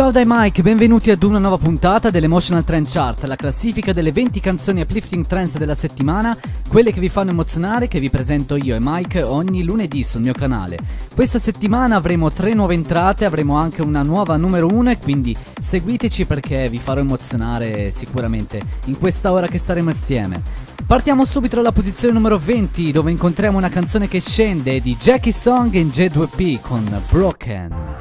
Ciao dai Mike, benvenuti ad una nuova puntata dell'Emotional Trend Chart, la classifica delle 20 canzoni uplifting trance della settimana, quelle che vi fanno emozionare, che vi presento io e Mike ogni lunedì sul mio canale. Questa settimana avremo 3 nuove entrate, avremo anche una nuova numero 1 e quindi seguiteci perché vi farò emozionare sicuramente in questa ora che staremo assieme. Partiamo subito dalla posizione numero 20 dove incontriamo una canzone che scende di Jackie Song e J2P con Broken.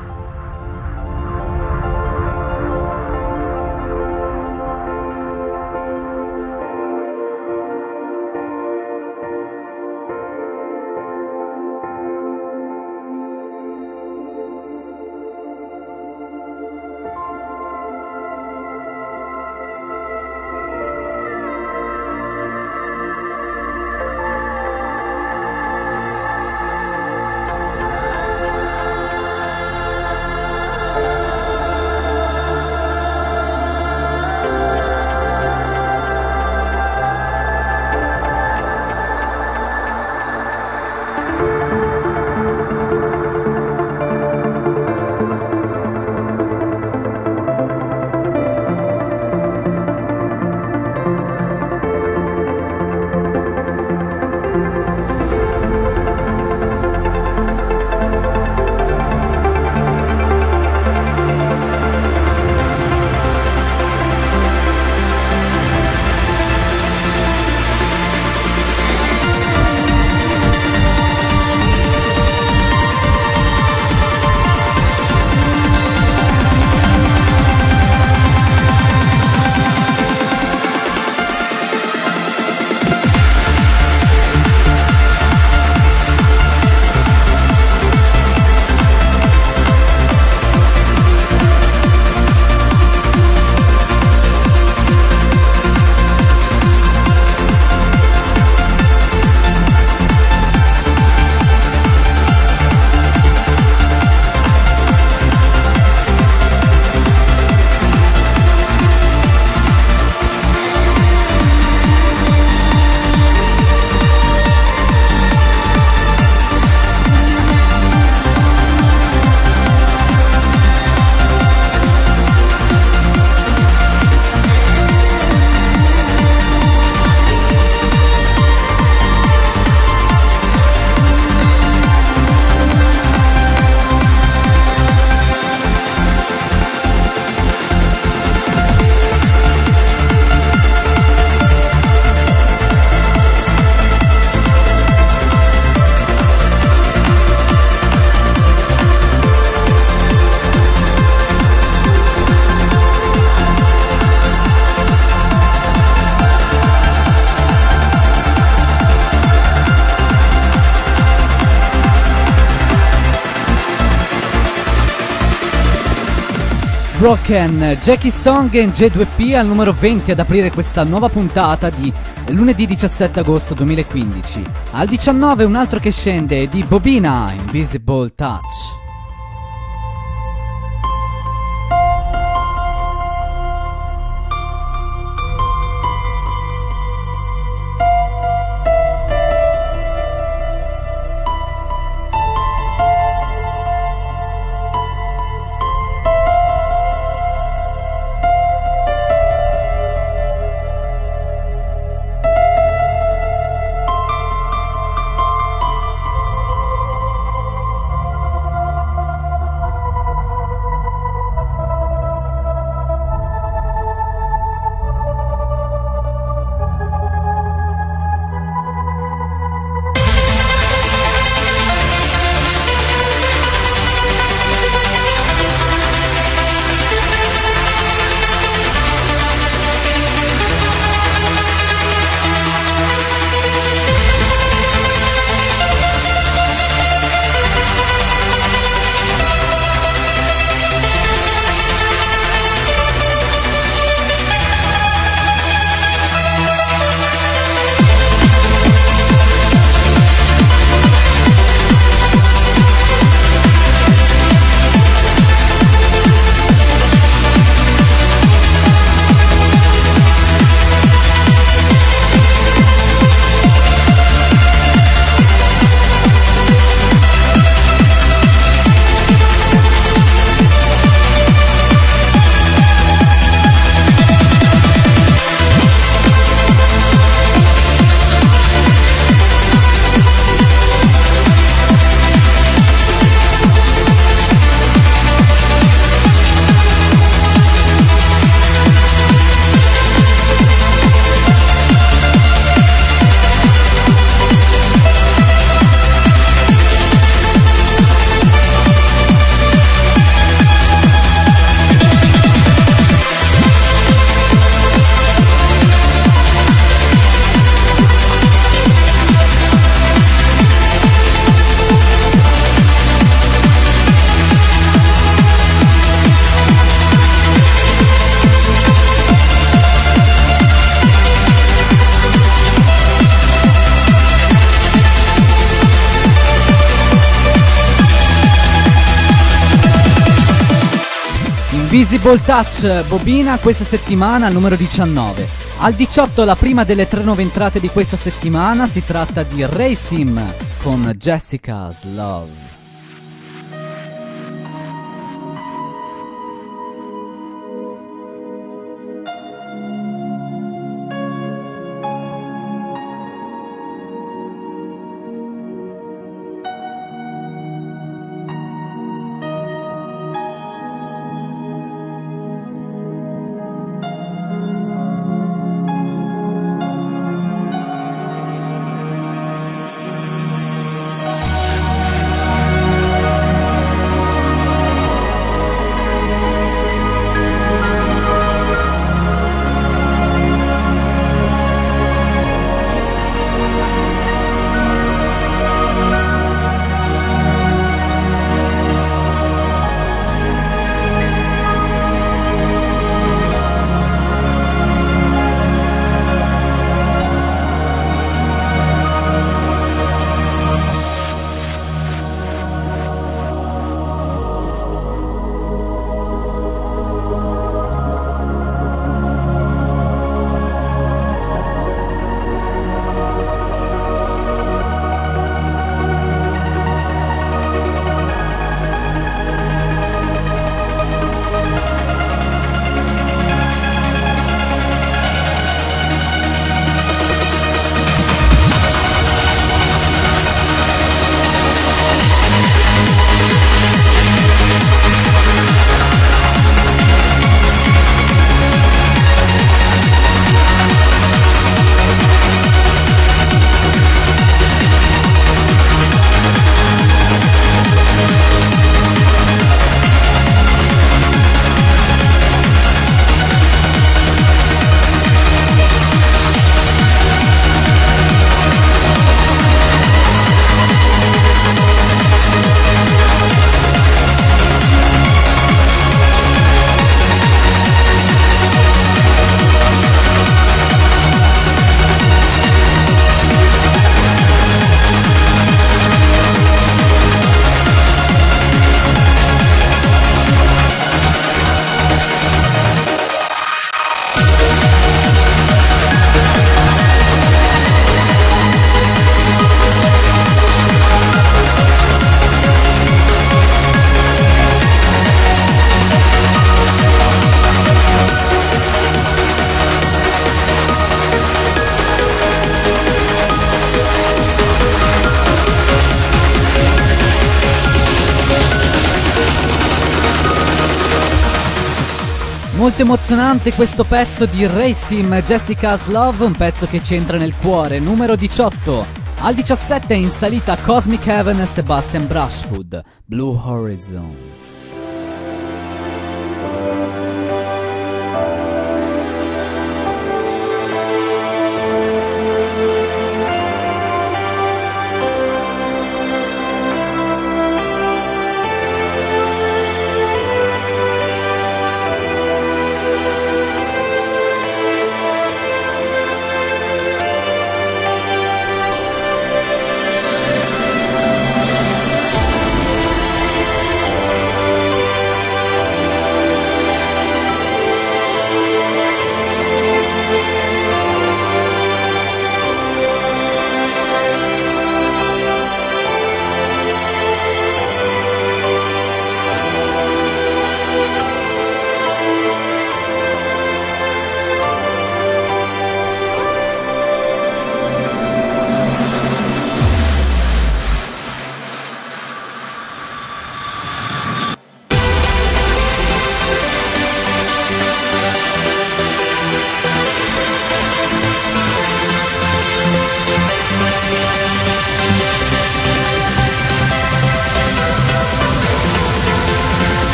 Broken, Jackie Song e J2P al numero 20 ad aprire questa nuova puntata di lunedì 17 agosto 2015. Al 19 un altro che scende di Bobina, Invisible Touch. Invisible Touch, Bobina, questa settimana al numero 19. Al 18 la prima delle 3 nuove entrate di questa settimana, si tratta di Ray Sim con Jessica's Love. Molto emozionante questo pezzo di Ray Sim, Jessica's Love, un pezzo che ci entra nel cuore, numero 18. Al 17 è in salita Cosmic Heaven e Sebastian Brushwood, Blue Horizons.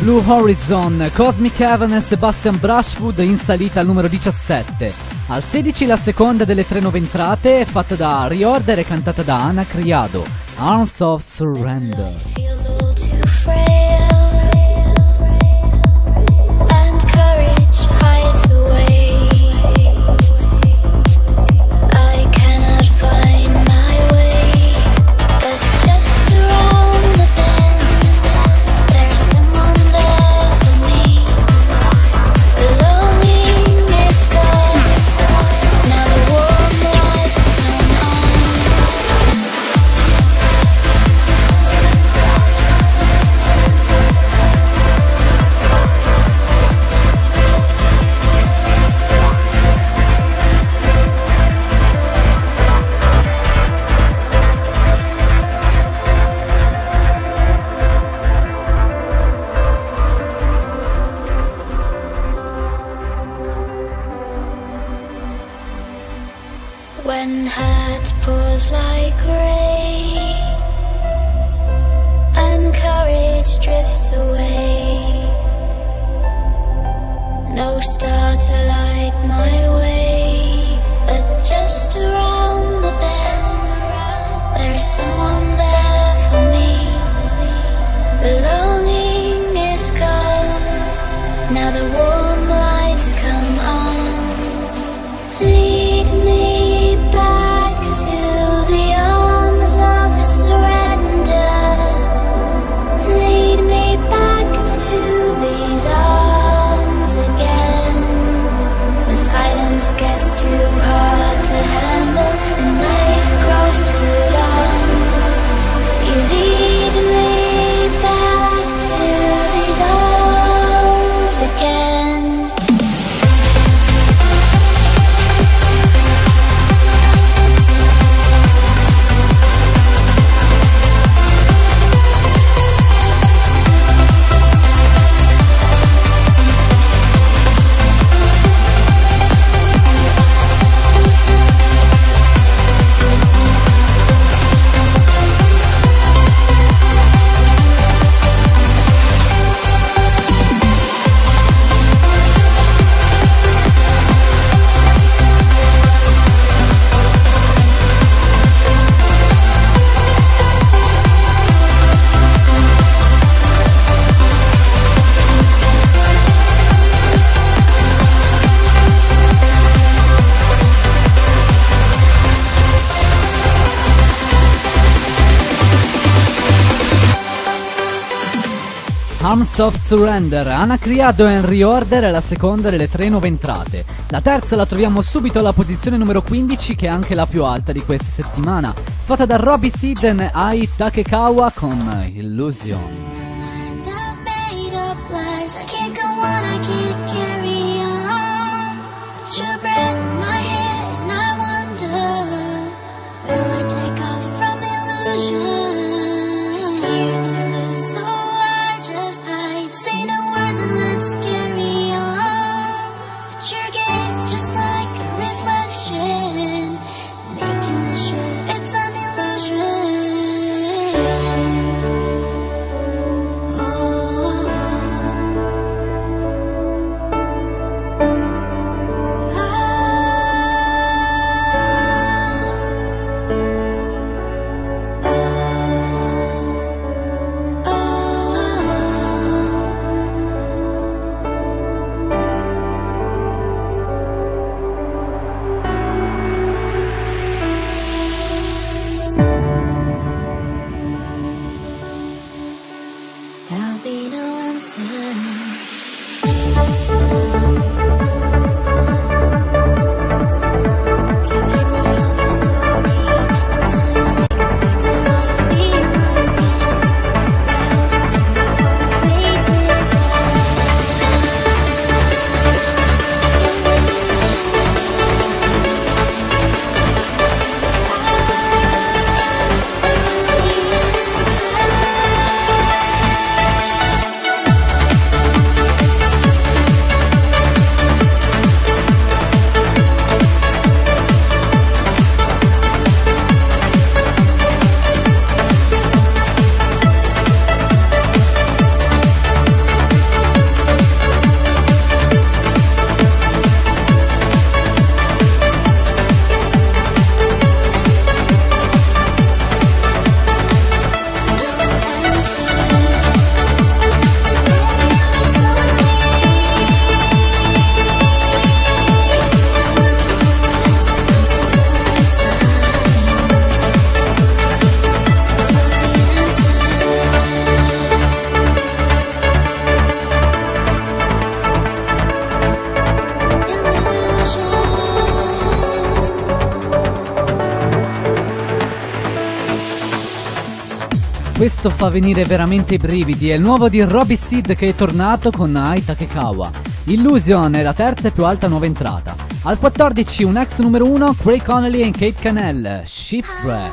Blue Horizon, Cosmic Heaven e Sebastian Brushwood in salita al numero 17. Al 16 la seconda delle 3 nuove entrate, fatta da Reorder e cantata da Ana Criado, Arms of Surrender. When heart pours like rain and courage drifts away, no star to light my way, but just around the bend there's someone there for me. The longing is gone, now the warm lights come on. Lead me back to the arms of surrender. Lead me back to these arms again. The silence gets too hard to handle, the night grows too long. You lead me back to these arms again. Arms of Surrender, Ana Criado e Reorder è la seconda delle 3 nuove entrate. La terza la troviamo subito alla posizione numero 15, che è anche la più alta di questa settimana, fatta da Robbie Seed e Ai Takekawa con Illusion. questo fa venire veramente i brividi. È il nuovo di Robbie Seed che è tornato con Ai Takekawa. Illusion è la terza e più alta nuova entrata. Al 14 un ex numero 1, Craig Connelly e Kate Cannell, Shipwreck.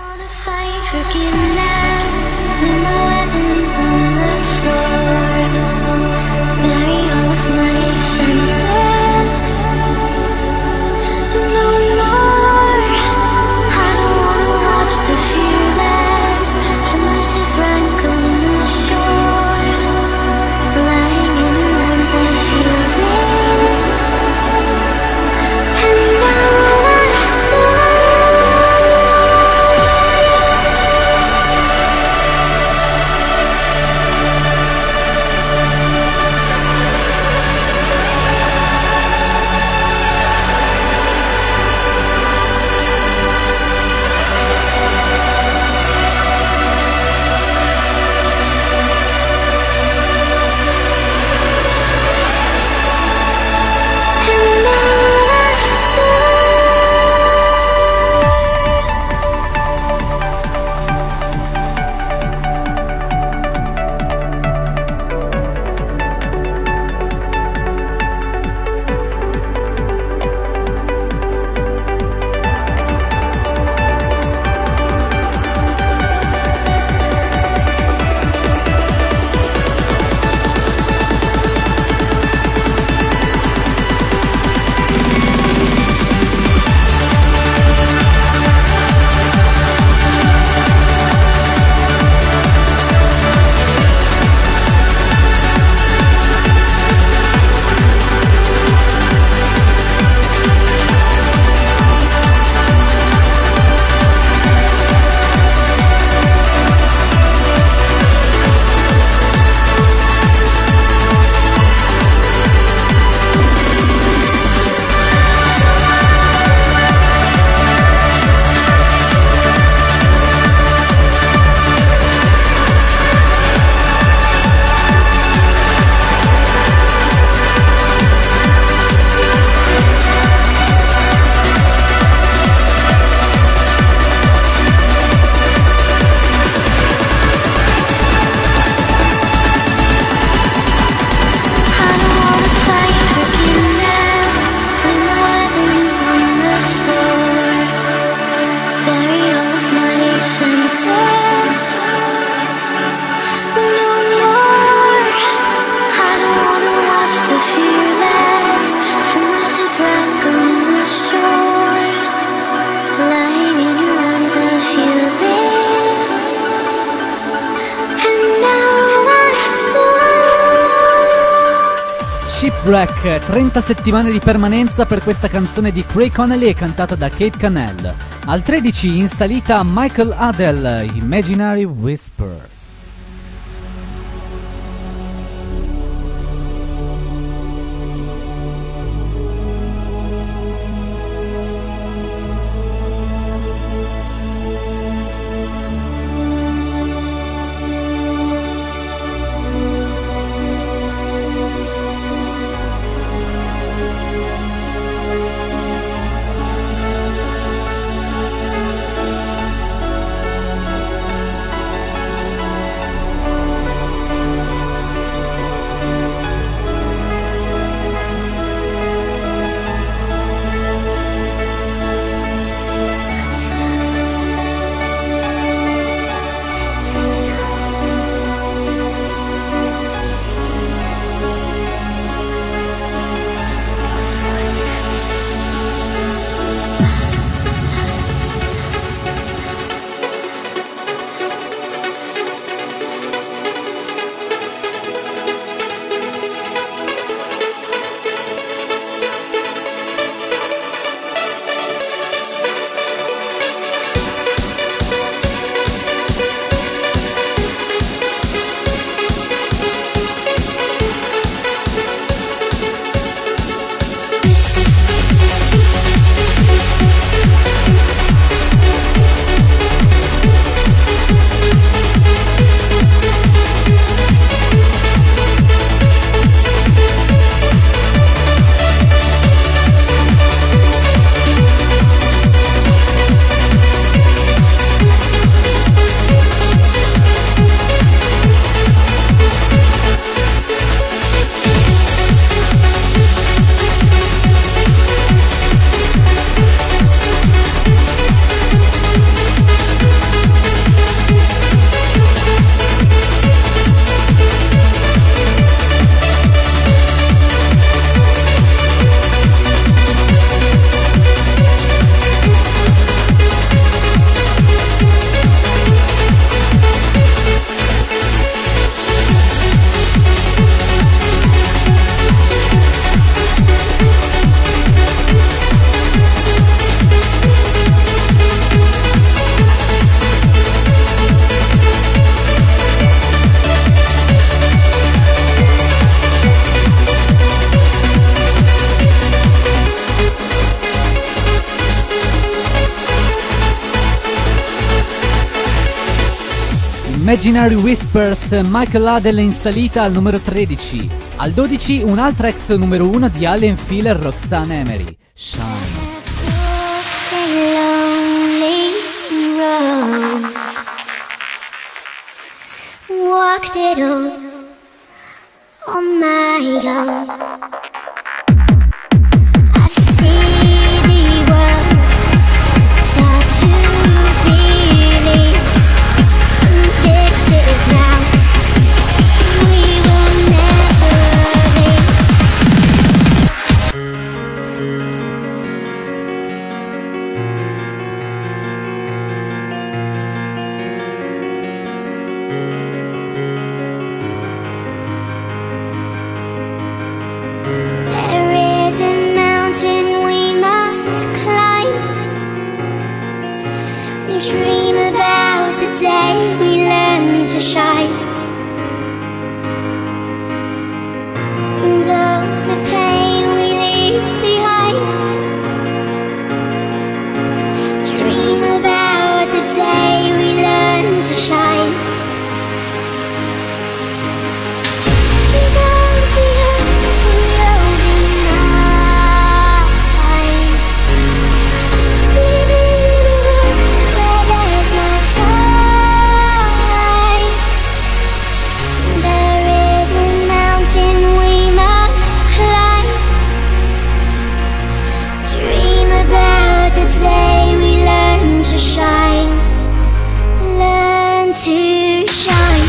Shipwreck, 30 settimane di permanenza per questa canzone di Craig Connelly e cantata da Kate Cannell. Al 13 in salita Michael Adel, Imaginary Whispers. Imaginary Whispers, Michael Adele in salita al numero 13. Al 12 un'altra ex numero 1 di Alan Filler, Roxanne Emery, Shine. Walked it all on my own. I've seen the world start to believe this is now. We will never leave. There is a mountain we must climb. We dream about the day we learn to shine. And all the pain we leave behind. Dream about the day we learn to shine. And all the earth will be mine. Living in a world where there's no time. There is a mountain we must climb. Dream about the day we learn to shine. Learn to shine.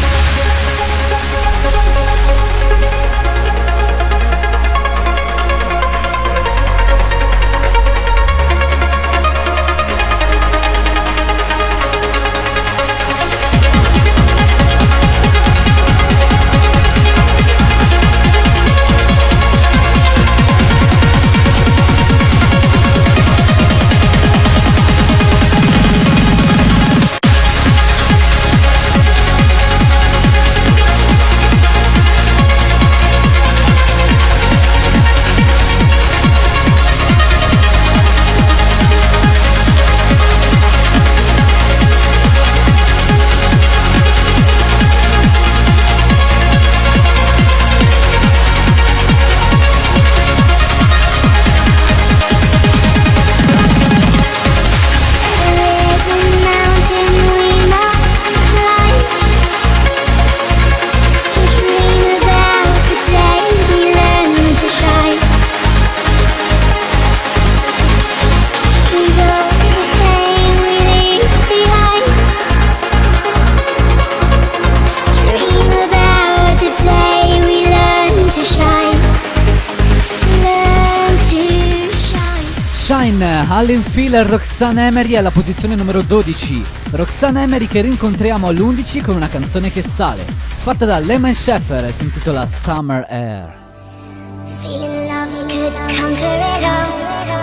Shine, Alan Filler, Roxanne Emery alla posizione numero 12. Roxanne Emery che rincontriamo all'11 con una canzone che sale, fatta da Lehman Sheffer e si intitola Summer Air. Feeling love could conquer it all,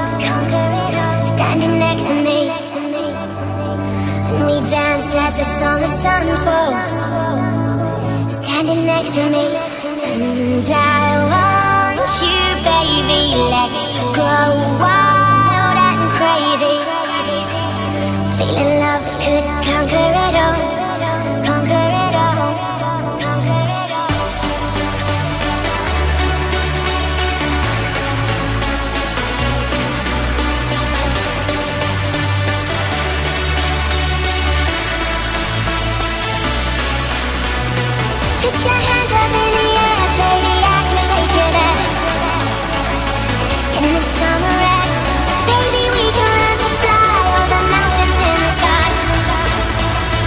standing next to me. And we danced as the summer sun falls, standing next to me. And I want you, baby, let's go wild and crazy. Feeling love could conquer it all, conquer it all, conquer it all. Put your hands up in the air, baby, I can take you there. In the summer air, baby, we can learn to fly over mountains in the sky.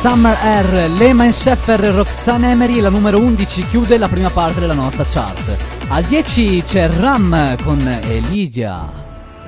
Summer Air, Lehman Scheffer e Roxanne Emery, la numero 11 chiude la prima parte della nostra chart. Al 10 c'è Ram con Elydia.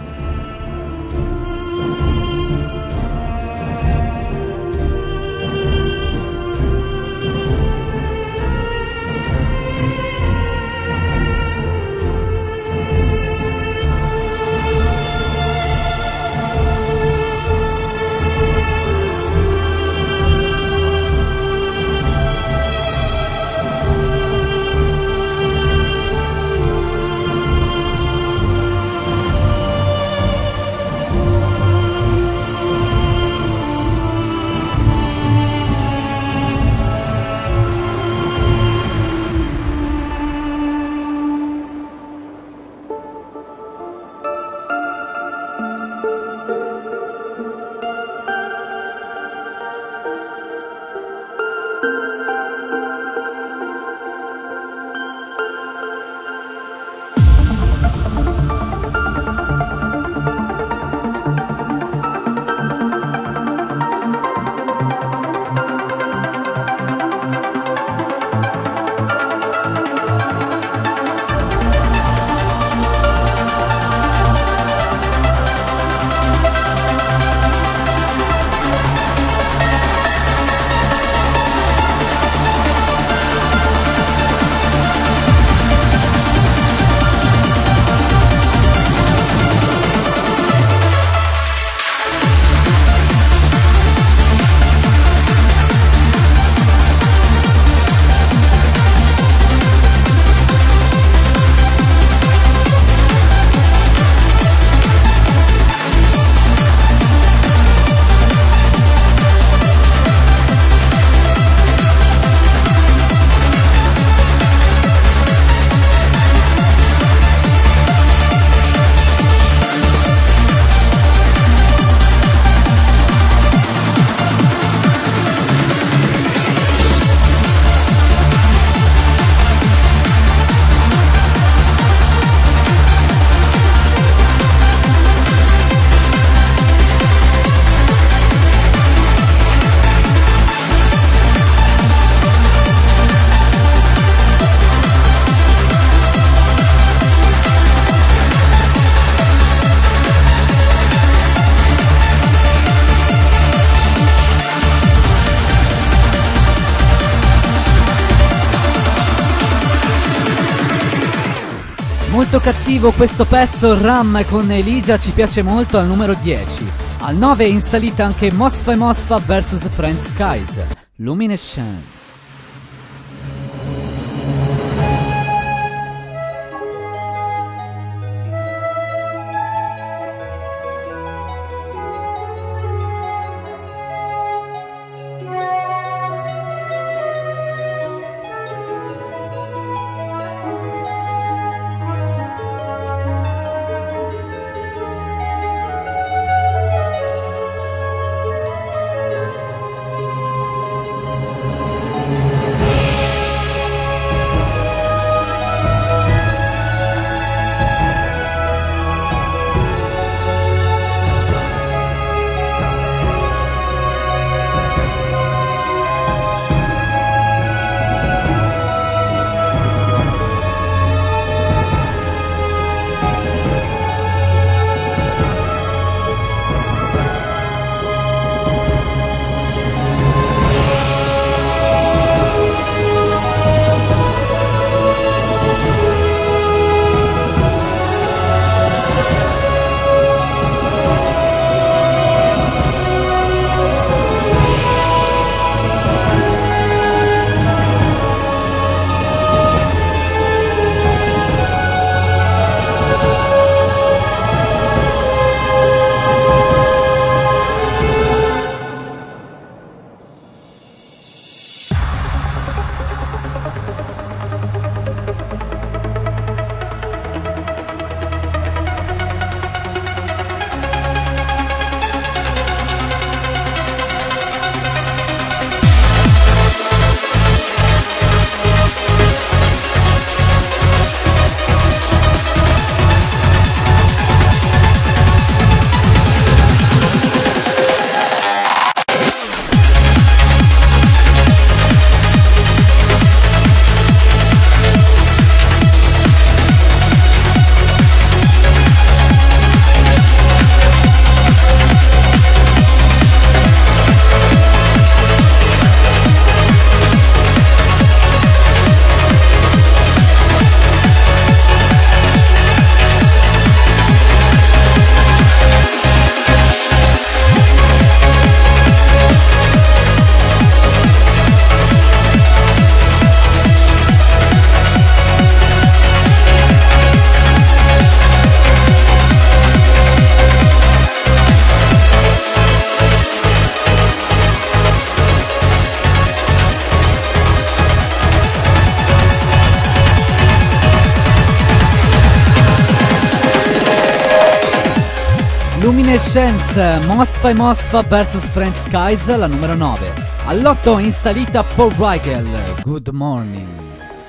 Molto cattivo questo pezzo, Ram con Elydia, ci piace molto, al numero 10. Al 9 è in salita anche Mosfa e Mosfa vs French Skies, Luminescence. Evanescence, Mosfa e Mosfa vs French Skies, la numero 9. All'8 in salita Paul Weigel, Good Morning.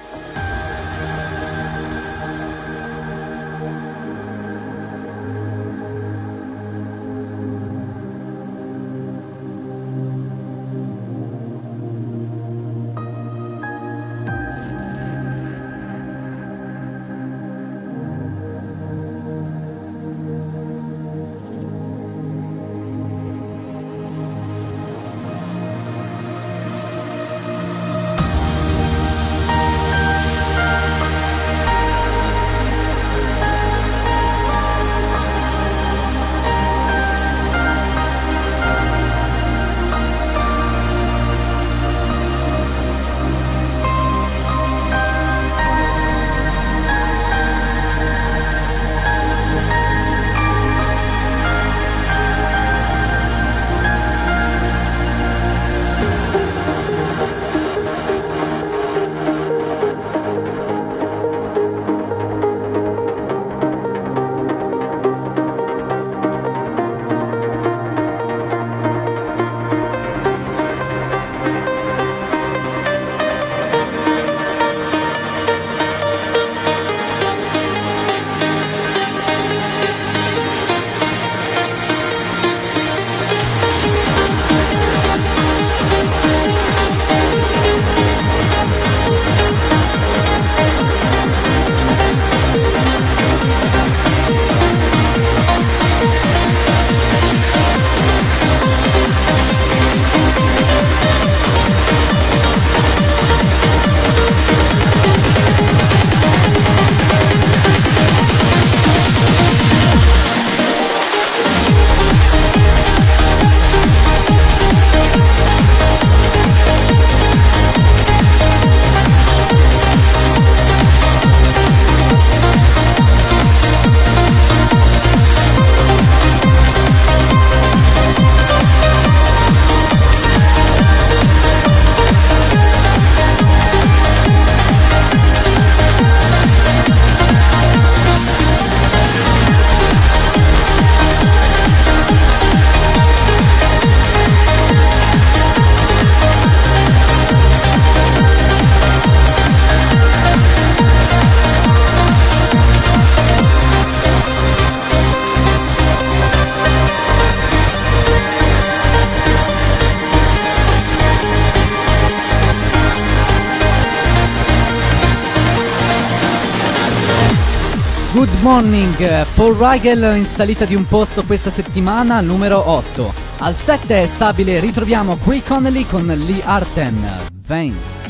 Good Morning, Paul Weigel in salita di un posto questa settimana, numero 8. Al 7 è stabile, ritroviamo Craig Connelly con Lee Arten, Veins.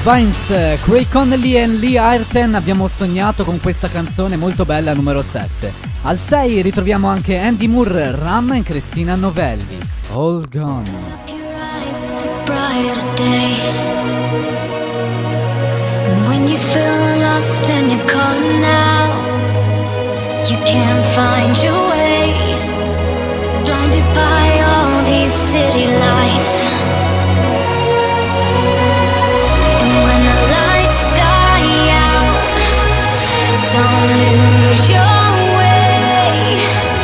Vines, Craig Connelly e Lee Ayrton, abbiamo sognato con questa canzone molto bella, numero 7. Al 6 ritroviamo anche Andy Moore, Ram e Cristina Novelli, All Gone. When you feel lost and you're calling out, you can't find your way, blinded by all these city lights. And when the lights die out, don't lose your way,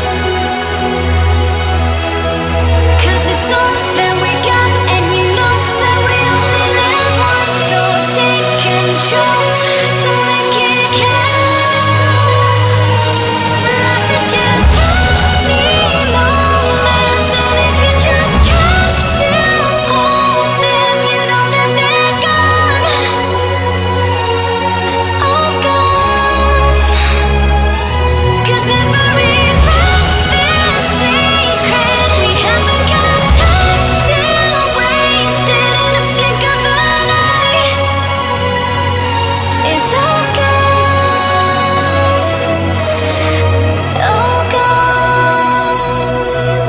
'cause it's all that we got, and you know that we only live once, so take control, so make it count. Life is just tiny moments, and if you just try to hold them, you know that they're gone, all gone. 'Cause every breath is sacred, we haven't got time to waste it, in a blink of an eye, it's all gone, all gone.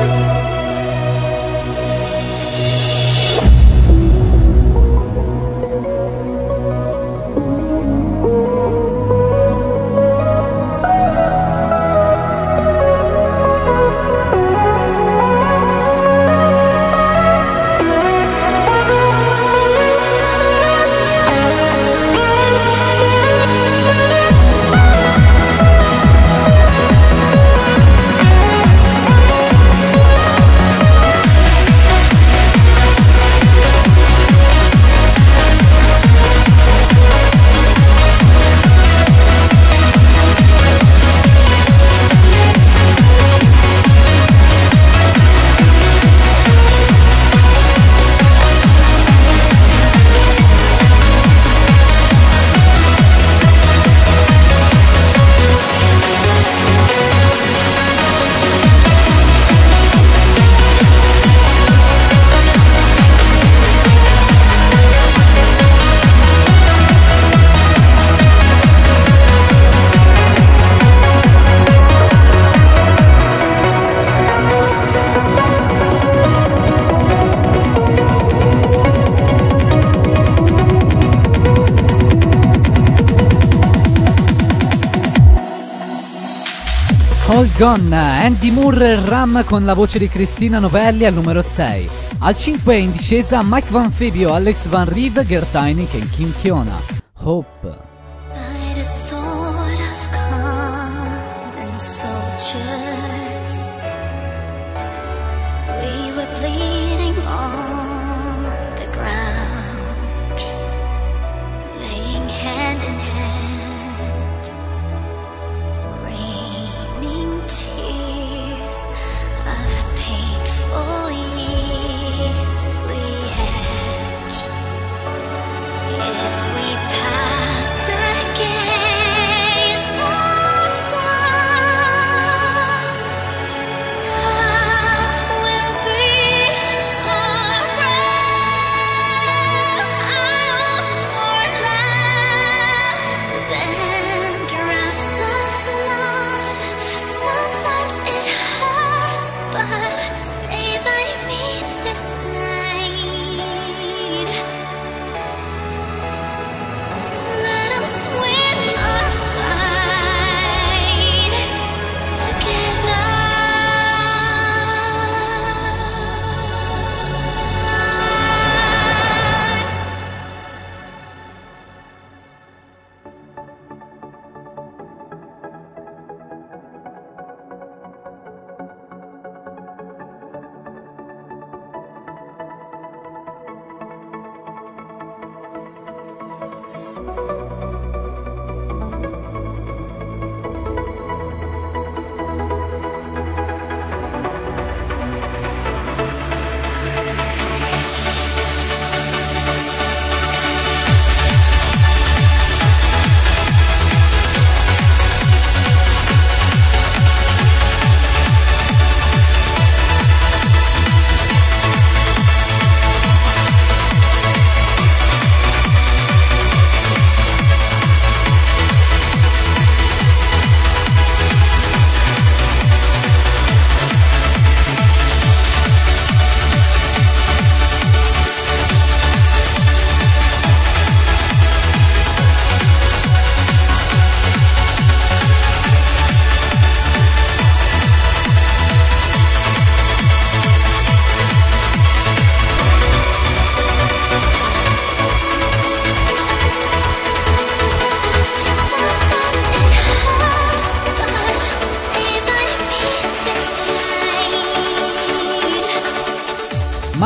All Gone, Andy Moore e Ram con la voce di Cristina Novelli al numero 6. Al 5 in discesa Mike Van Fabio, Alex Van Rive, Gertainik e Kim Kiona, Hope. Night is sort of common soldiers. We were bleeding on the ground, laying hand in hand, raining tears of painful years we had. If we pass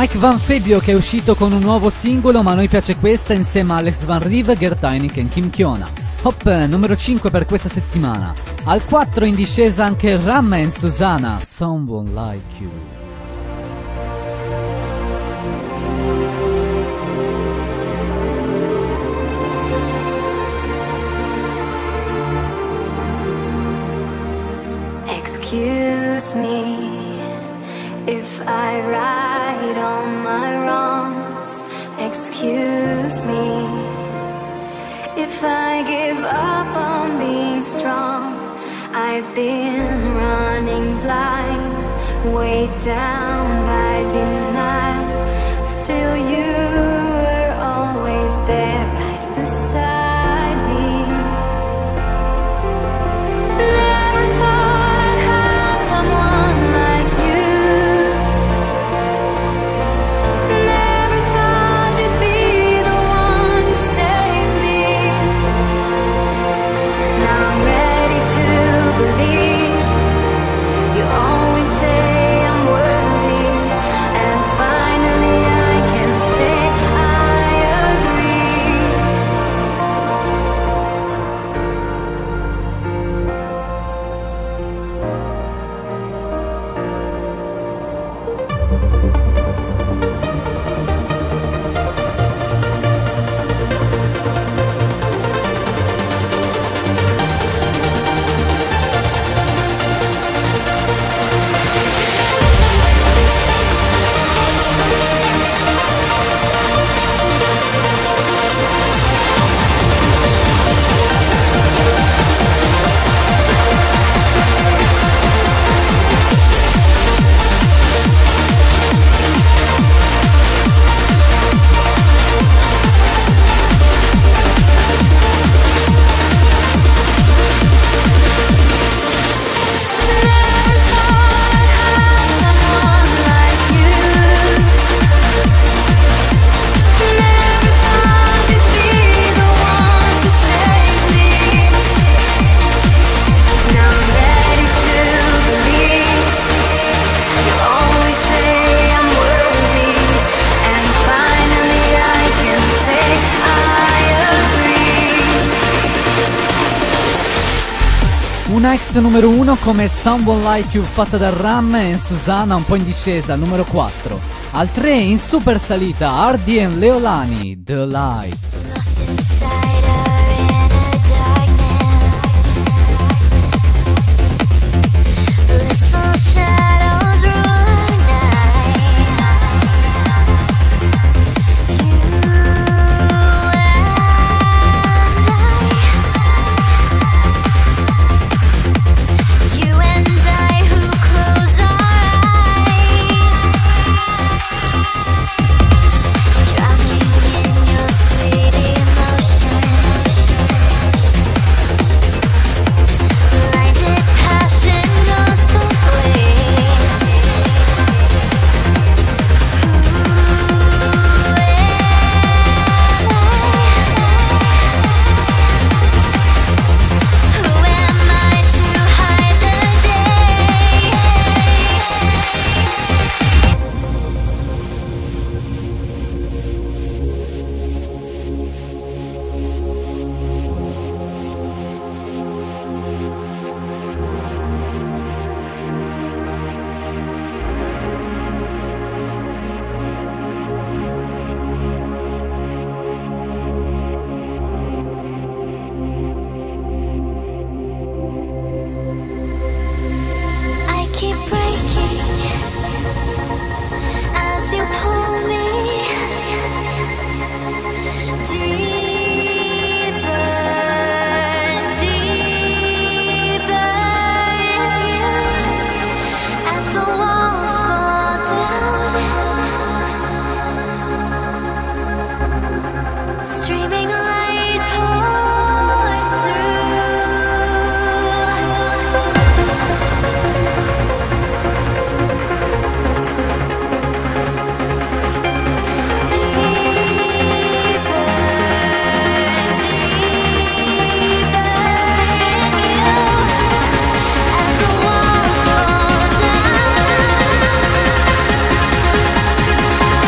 Mike Van Fabio che è uscito con un nuovo singolo, ma a noi piace questa insieme a Alex Van Rive, Gert Heineken e Kim Kiona. Hop, numero 5 per questa settimana. Al 4 in discesa anche Ram e Susanna, Someone Like You. Excuse me if I right all my wrongs. Excuse me if I give up on being strong. I've been running blind, weighed down by denial. Still you were always there right beside me. Never thought I'd have someone like you. Never thought you'd be the one to save me. Now I'm ready to believe. You always say I'm worthy, and finally I can say I agree. Una ex numero 1 come Someone Like You fatta da Ram e Susanna, un po' in discesa, al numero 4. Al 3 in super salita Hardy e Leolani, The Light. Lost inside our inner darkness. Blissful shadows rule our night. You and I who close our eyes, drowning in your sweet emotion. Blinded passion goes both ways. Who am I to hide the day? I keep breaking as you pull me deeper, deeper in you. As the walls fall down, streaming light pours through. As the walls fall down,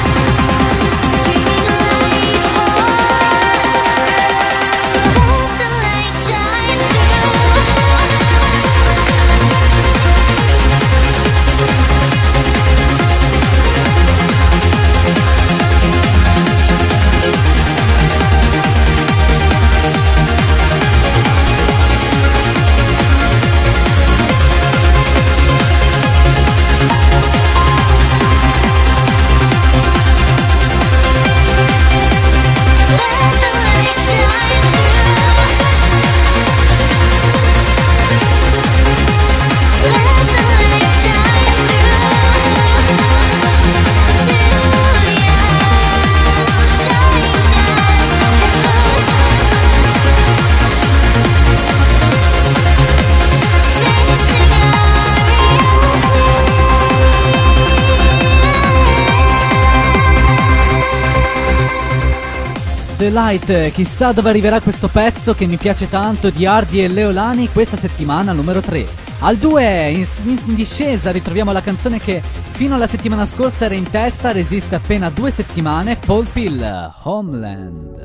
the Light, chissà dove arriverà questo pezzo che mi piace tanto di Hardy e Leolani questa settimana numero 3. Al 2 in discesa ritroviamo la canzone che fino alla settimana scorsa era in testa, resiste appena 2 settimane, Paul Pill, Homeland.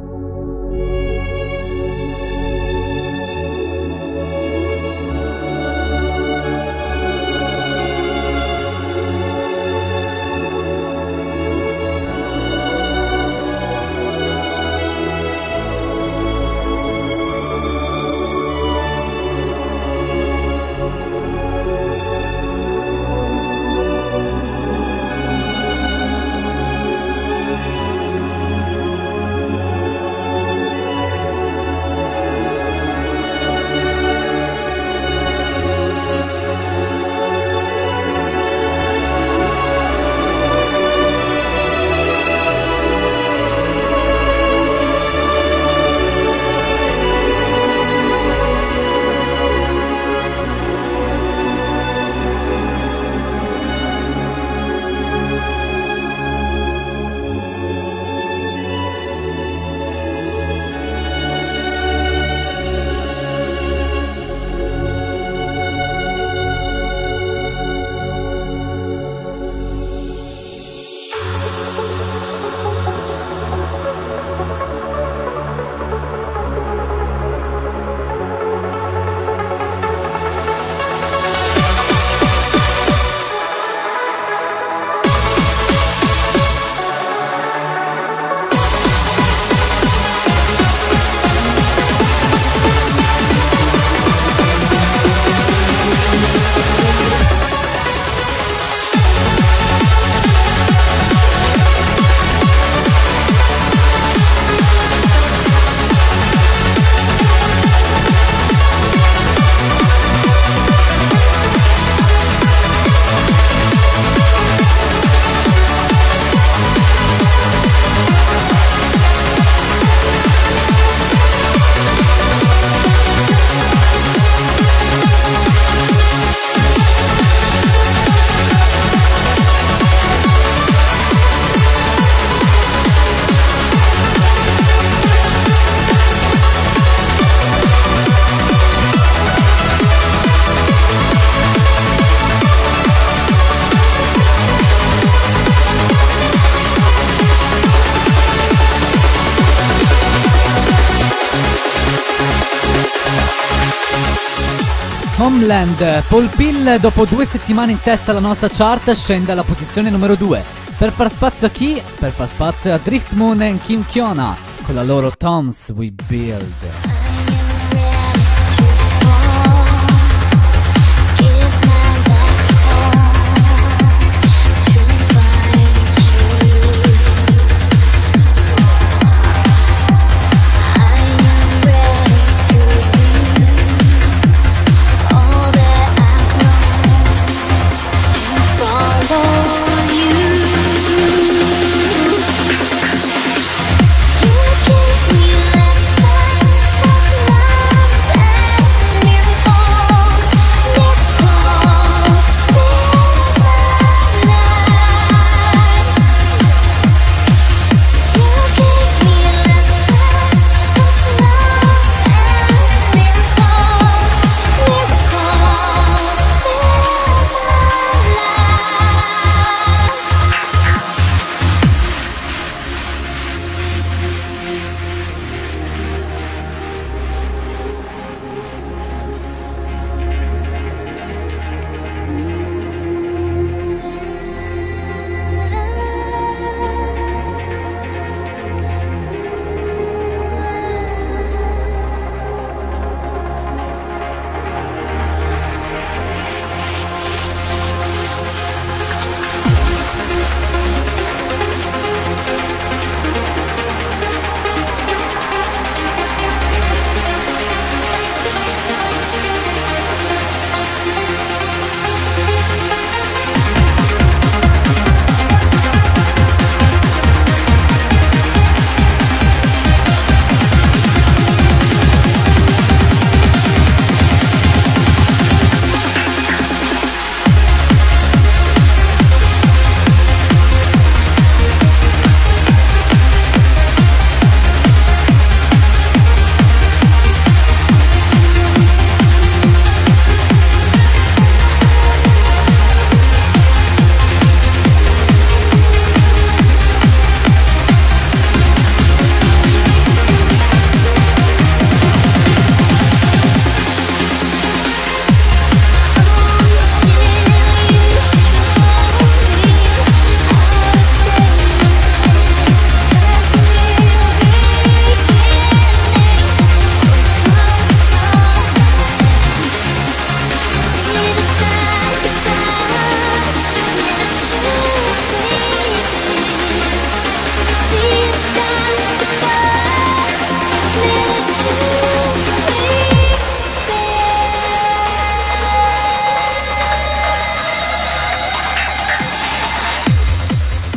Homeland, Paul Pill dopo 2 settimane in testa alla nostra chart scende alla posizione numero 2. Per far spazio a chi? Per far spazio a Drift Moon e Kim Kiona con la loro Toms We Build. You give me less time.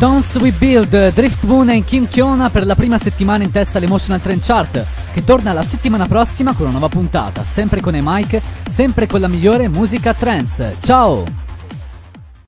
Stones We Build, Drift Moon e Kim Kiona per la prima settimana in testa all'Emotional Trend Chart, che torna la settimana prossima con una nuova puntata, sempre con E-Mike, sempre con la migliore musica trance. Ciao!